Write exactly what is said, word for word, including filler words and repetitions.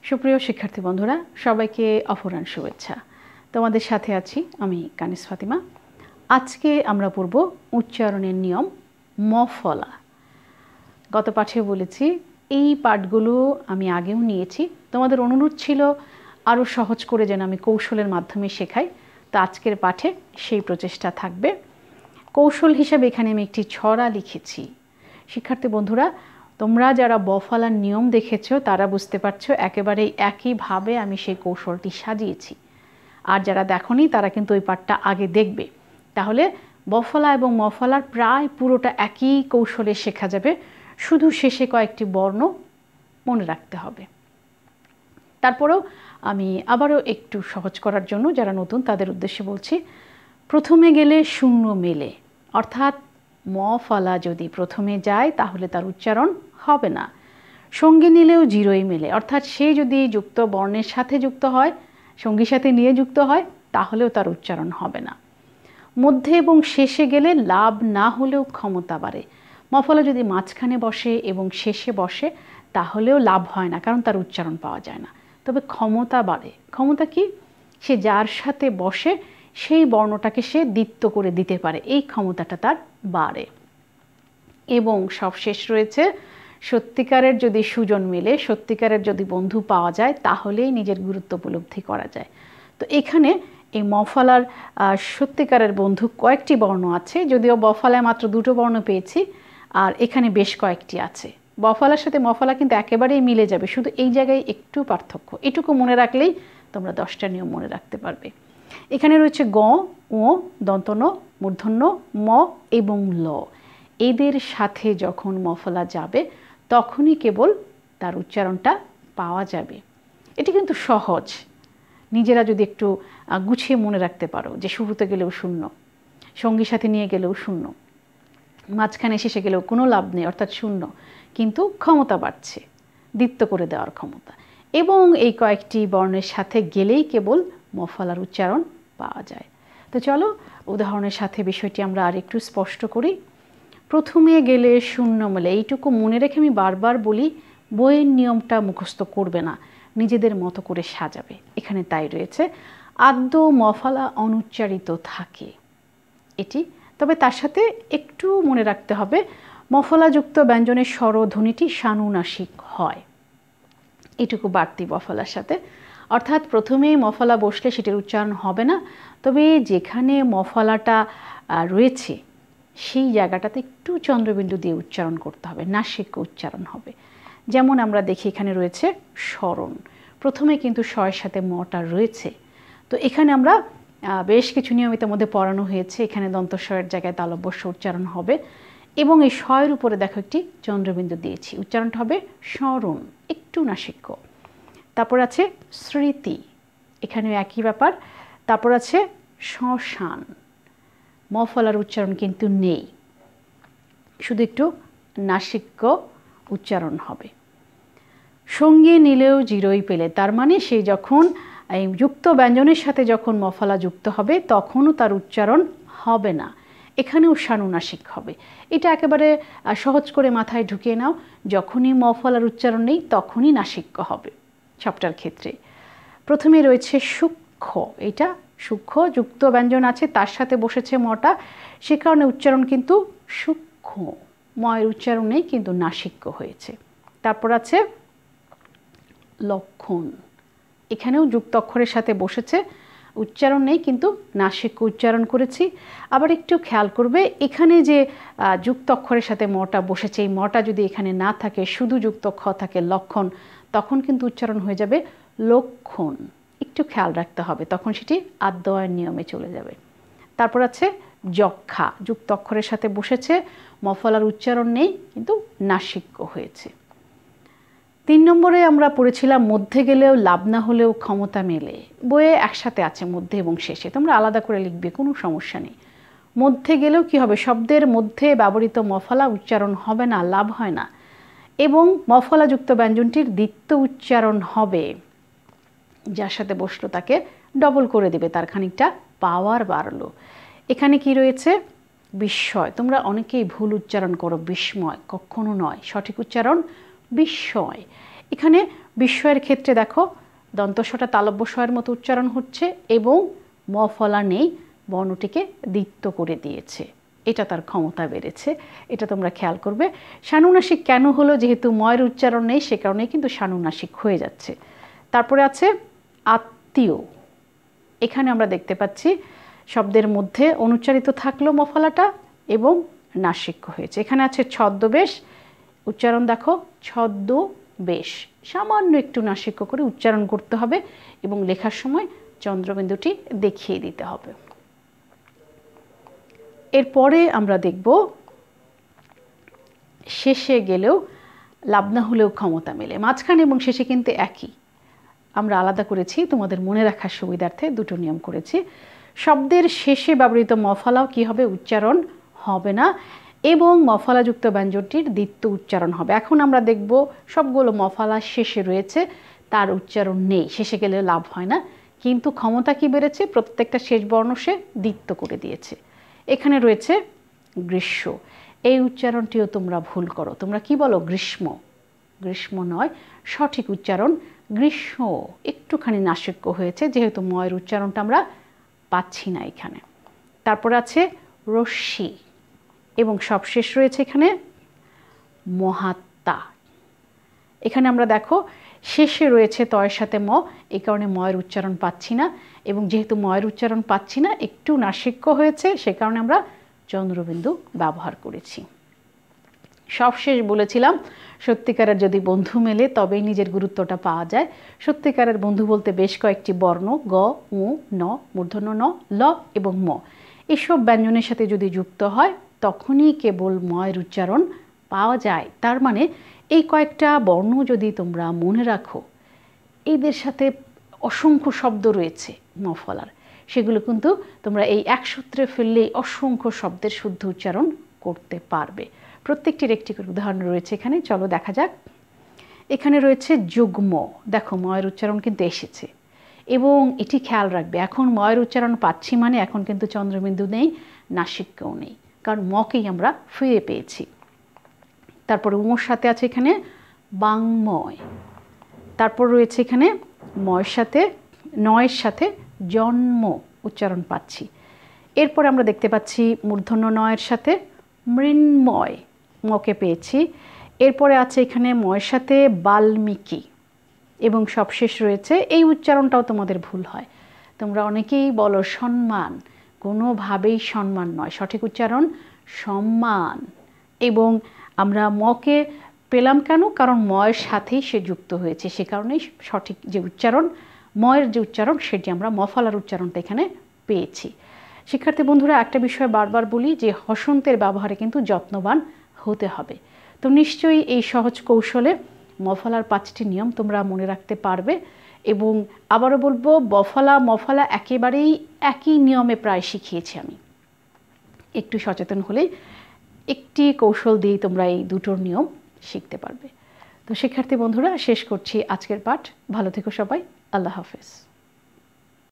সুপ্রিয় শিক্ষার্থী বন্ধুরা, সবাইকে অপরাহ্ন শুভেচ্ছা। তোমাদের সাথে আছি আমি কানিস ফাতিমা। আজকে আমরা পড়ব উচ্চারণের নিয়ম ম ফলা। গত পাঠে বলেছি এই পাঠগুলো আমি আগেও নিয়েছি, তোমাদের অনুরোধ ছিল আরও সহজ করে যেন আমি কৌশলের মাধ্যমে শেখাই। তো আজকের পাঠে সেই প্রচেষ্টা থাকবে। কৌশল হিসাবে এখানে আমি একটি ছড়া লিখেছি। শিক্ষার্থী বন্ধুরা, তোমরা যারা ব ফলার নিয়ম দেখেছো তারা বুঝতে পারছো একেবারে একইভাবে আমি সেই কৌশলটি সাজিয়েছি। আর যারা দেখোনি তারা কিন্তু ওই পাঠটা আগে দেখবে, তাহলে ব ফলা এবং ম ফলার প্রায় পুরোটা একই কৌশলে শেখা যাবে, শুধু শেষে কয়েকটি বর্ণ মনে রাখতে হবে। তারপরেও আমি আবারও একটু সহজ করার জন্য যারা নতুন তাদের উদ্দেশ্যে বলছি, প্রথমে গেলে শূন্য মেলে, অর্থাৎ ম ফলা যদি প্রথমে যায় তাহলে তার উচ্চারণ হবে না। সঙ্গী নিলেও জিরোই মেলে, অর্থাৎ সে যদি যুক্ত বর্ণের সাথে যুক্ত হয়, সঙ্গীর সাথে নিয়ে যুক্ত হয়, তাহলেও তার উচ্চারণ হবে না। মধ্যে এবং শেষে গেলে লাভ না হলেও ক্ষমতা বাড়ে। ম ফলা যদি মাঝখানে বসে এবং শেষে বসে তাহলেও লাভ হয় না, কারণ তার উচ্চারণ পাওয়া যায় না। তবে ক্ষমতা বাড়ে। ক্ষমতা কি? সে যার সাথে বসে সেই বর্ণটাকে সে দ্বিত্ব করে দিতে পারে, এই ক্ষমতাটা তার বাড়ে। এবং সবশেষ রয়েছে সত্যিকারের যদি সুজন মেলে, সত্যিকারের যদি বন্ধু পাওয়া যায়, তাহলেই নিজের গুরুত্ব উপলব্ধি করা যায়। তো এখানে এই ম ফলার সত্যিকারের বন্ধু কয়েকটি বর্ণ আছে, যদিও ব ফলায় মাত্র দুটো বর্ণ পেয়েছি, আর এখানে বেশ কয়েকটি আছে। ব ফলার সাথে ম ফলা কিন্তু একেবারেই মিলে যাবে, শুধু এই জায়গায় একটু পার্থক্য। এটুকু মনে রাখলেই তোমরা দশটা নিয়ম মনে রাখতে পারবে। এখানে রয়েছে গ, ও, দন্তন, মূর্ধন্য, ম এবং ল। এদের সাথে যখন ম ফলা যাবে তখনই কেবল তার উচ্চারণটা পাওয়া যাবে। এটি কিন্তু সহজ, নিজেরা যদি একটু গুছিয়ে মনে রাখতে পারো যে শুরুতে গেলেও শূন্য, সঙ্গীর সাথে নিয়ে গেলেও শূন্য, মাঝখানে শেষে গেলেও কোনো লাভ নেই, অর্থাৎ শূন্য, কিন্তু ক্ষমতা বাড়ছে, দ্বিত্ব করে দেওয়ার ক্ষমতা। এবং এই কয়েকটি বর্ণের সাথে গেলেই কেবল ম ফলার উচ্চারণ পাওয়া যায়। তো চলো উদাহরণের সাথে বিষয়টি আমরা আর একটু স্পষ্ট করি। প্রথমে গেলে শূন্য মেলে, এইটুকু মনে রেখে আমি বারবার বলি, বইয়ের নিয়মটা মুখস্থ করবে না, নিজেদের মতো করে সাজাবে। এখানে তাই রয়েছে, আদ্য ম ফলা অনুচ্চারিত থাকে এটি। তবে তার সাথে একটু মনে রাখতে হবে ম ফলাযুক্ত ব্যঞ্জনের স্বরধ্বনিটি সানুনাসিক হয়, এটুকু বাড়তি ব ফলার সাথে। অর্থাৎ প্রথমেই ম ফলা বসলে সেটির উচ্চারণ হবে না, তবে যেখানে ম ফলাটা রয়েছে সেই জায়গাটাতে একটু চন্দ্রবিন্দু দিয়ে উচ্চারণ করতে হবে, নাসিক উচ্চারণ হবে। যেমন আমরা দেখি এখানে রয়েছে স্মরণ, প্রথমে কিন্তু শয়ের সাথে মটা রয়েছে। তো এখানে আমরা বেশ কিছু নিয়মিত মধ্যে পড়ানো হয়েছে, এখানে দন্তস্বয়ের জায়গায় তালব্যস্য উচ্চারণ হবে এবং এই শয়ের উপরে দেখো একটি চন্দ্রবিন্দু দিয়েছি, উচ্চারণটা হবে স্মরণ, একটু নাসিক্য। তারপর আছে স্মৃতি, এখানেও একই ব্যাপার। তারপর আছে শ্মশান, ম ফলার উচ্চারণ কিন্তু নেই, শুধু একটু নাসিক্য উচ্চারণ হবে। সঙ্গে নিলেও জিরোই পেলে, তার মানে সে যখন এই যুক্ত ব্যঞ্জনের সাথে যখন ম ফলা যুক্ত হবে তখনও তার উচ্চারণ হবে না, এখানেও সানুনাসিক হবে। এটা একেবারে সহজ করে মাথায় ঢুকিয়ে নাও, যখনই ম ফলার উচ্চারণ নেই তখনই নাসিক্য হবে সবটার ক্ষেত্রে। প্রথমে রয়েছে সূক্ষ্ম, এটা সূক্ষ্ম যুক্ত ব্যঞ্জন আছে, তার সাথে বসেছে মটা, সে কারণে উচ্চারণ কিন্তু সূক্ষ্ম, ময়ের উচ্চারণ নেই কিন্তু নাসিক্য হয়েছে। তারপর আছে লক্ষণ, এখানেও যুক্ত অক্ষরের সাথে বসেছে, উচ্চারণ নেই কিন্তু নাসিক্য উচ্চারণ করেছি। আবার একটু খেয়াল করবে, এখানে যে যুক্ত অক্ষরের সাথে মটা বসেছে, এই মটা যদি এখানে না থাকে, শুধু যুক্ত খ থাকে লক্ষণ, তখন কিন্তু উচ্চারণ হয়ে যাবে লক্ষণ। একটু খেয়াল রাখতে হবে, তখন সেটি আদ্যয়ের নিয়মে চলে যাবে। তারপর আছে যক্ষা, যুক্ত অক্ষরের সাথে বসেছে, ম ফলার উচ্চারণ নেই কিন্তু নাসিক্য হয়েছে। তিন নম্বরে আমরা পড়েছিলাম মধ্যে গেলেও লাভ না হলেও ক্ষমতা মেলে। বইয়ে একসাথে আছে মধ্যে এবং শেষে, তোমরা আলাদা করে লিখবে, কোনো সমস্যা নেই। মধ্যে গেলেও কি হবে, শব্দের মধ্যে ব্যবহৃত ম ফলা উচ্চারণ হবে না, লাভ হয় না, এবং ম ফলাযুক্ত ব্যঞ্জনটির দ্বিত্ব উচ্চারণ হবে, যার সাথে বসলো তাকে ডবল করে দেবে, তার খানিকটা পাওয়ার বাড়লো। এখানে কি রয়েছে, বিস্ময়, তোমরা অনেকেই ভুল উচ্চারণ করো, বিস্ময় কখনো নয়, সঠিক উচ্চারণ বিস্ময়। এখানে বিস্ময়ের ক্ষেত্রে দেখো দন্তস্বটা তালব্য স্বয়ের মতো উচ্চারণ হচ্ছে এবং ম ফলা নেই, বর্ণটিকে দ্বিত্ব করে দিয়েছে। এটা তার ক্ষমতা বেড়েছে, এটা তোমরা খেয়াল করবে। সানুনাসিক কেন হলো? যেহেতু ময়ের উচ্চারণ নেই সে কারণেই কিন্তু সানুনাসিক হয়ে যাচ্ছে। তারপরে আছে আত্মীয়। এখানে আমরা দেখতে পাচ্ছি শব্দের মধ্যে অনুচ্চারিত থাকলো ম ফলাটা এবং নাসিক্য হয়েছে। এখানে আছে ছদ্মবেশ, উচ্চারণ দেখো ছদ্মবেশ, সামান্য একটু নাসিক্য করে উচ্চারণ করতে হবে এবং লেখার সময় চন্দ্রবিন্দুটি দেখিয়ে দিতে হবে। এরপরে আমরা দেখব শেষে গেলেও লাভ না হলেও ক্ষমতা মেলে। মাঝখানে এবং শেষে কিন্তু একই, আমরা আলাদা করেছি তোমাদের মনে রাখার সুবিধার্থে দুটো নিয়ম করেছি। শব্দের শেষে ব্যবহৃত মফলাও কি হবে? উচ্চারণ হবে না এবং মফলাযুক্ত ব্যঞ্জনটির দ্বিত্ব উচ্চারণ হবে। এখন আমরা দেখব সবগুলো মফলা শেষে রয়েছে, তার উচ্চারণ নেই, শেষে গেলে লাভ হয় না, কিন্তু ক্ষমতা কি বেড়েছে? প্রত্যেকটা শেষ বর্ণ সে দ্বিত্ব করে দিয়েছে। এখানে রয়েছে গ্রীষ্ম, এই উচ্চারণটিও তোমরা ভুল করো। তোমরা কি বলো? গ্রীষ্ম। গ্রীষ্ম নয়, সঠিক উচ্চারণ গ্রীষ্ম। একটুখানি নাসিক্য হয়েছে যেহেতু ময়ের উচ্চারণটা আমরা পাচ্ছি না এখানে। তারপর আছে রশ্মি এবং সবশেষ রয়েছে এখানে মহাত্মা। এখানে আমরা দেখো শেষে রয়েছে তয়ের সাথে ম, এই কারণে ময়ের উচ্চারণ পাচ্ছি না এবং যেহেতু ময়ের উচ্চারণ পাচ্ছি না একটু নাসিক্য হয়েছে সে কারণে আমরা চন্দ্রবিন্দু ব্যবহার করেছি। সবশেষ বলেছিলাম সত্যিকারের যদি বন্ধু মেলে তবেই নিজের গুরুত্বটা পাওয়া যায়। সত্যিকারের বন্ধু বলতে বেশ কয়েকটি বর্ণ গ, উ, ন, মূর্ধন্য ন, ল এবং ম, এসব ব্যঞ্জনের সাথে যদি যুক্ত হয় তখনই কেবল ময়ের উচ্চারণ পাওয়া যায়। তার মানে এই কয়েকটা বর্ণ যদি তোমরা মনে রাখো, এদের সাথে অসংখ্য শব্দ রয়েছে মফলার, সেগুলো কিন্তু তোমরা এই এক সূত্রে ফেললেই অসংখ্য শব্দের শুদ্ধ উচ্চারণ করতে পারবে। প্রত্যেকটির একটি করে উদাহরণ রয়েছে এখানে, চলো দেখা যাক। এখানে রয়েছে যুগ্ম, দেখো ময়ের উচ্চারণ কিন্তু এসেছে এবং এটি খেয়াল রাখবে, এখন ময়ের উচ্চারণ পাচ্ছি মানে এখন কিন্তু চন্দ্রবিন্দু নেই, নাসিক্যও নেই, কারণ মকেই আমরা ফিরে পেয়েছি। তারপর উমর সাথে আছে এখানে বাংময়, তারপর রয়েছে এখানে ময়ের সাথে নয়ের সাথে জন্ম উচ্চারণ পাচ্ছি। এরপরে আমরা দেখতে পাচ্ছি মূর্ধন্য নয়ের সাথে মৃন্ময়, মকে পেয়েছি। এরপরে আছে এখানে ময়ের সাথে বাল্মীকি এবং সবশেষ রয়েছে, এই উচ্চারণটাও তোমাদের ভুল হয়, তোমরা অনেকেই বলো সম্মান, কোনোভাবেই সম্মান নয়, সঠিক উচ্চারণ সম্মান। এবং আমরা মকে পেলাম কেন? কারণ ময়ের সাথেই সে যুক্ত হয়েছে, সে কারণেই সঠিক যে উচ্চারণ ময়ের যে উচ্চারণ সেটি আমরা মফলার উচ্চারণটা এখানে পেয়েছি। শিক্ষার্থী বন্ধুরা, একটা বিষয় বারবার বলি যে হসন্তের ব্যবহারে কিন্তু যত্নবান হতে হবে। তো নিশ্চয়ই এই সহজ কৌশলে মফলার পাঁচটি নিয়ম তোমরা মনে রাখতে পারবে এবং আবারও বলবো বফলা মফলা একেবারেই একই নিয়মে প্রায় শিখিয়েছি আমি, একটু সচেতন হলেই একটি কৌশল দিয়েই তোমরা এই দুটোর নিয়ম শিখতে পারবে। তো শিক্ষার্থী বন্ধুরা, শেষ করছি আজকের পাঠ। ভালো থেকো সবাই, আল্লাহ হাফেজ।